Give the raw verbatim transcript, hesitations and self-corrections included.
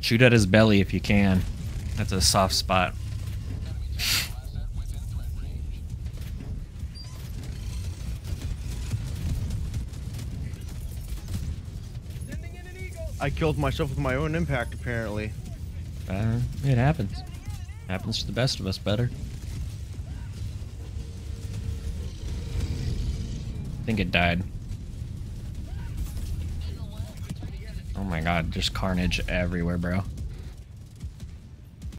Shoot at his belly if you can. That's a soft spot. I killed myself with my own impact, apparently. Uh, it happens. Happens to the best of us, better. I think it died. Oh my god, just carnage everywhere, bro.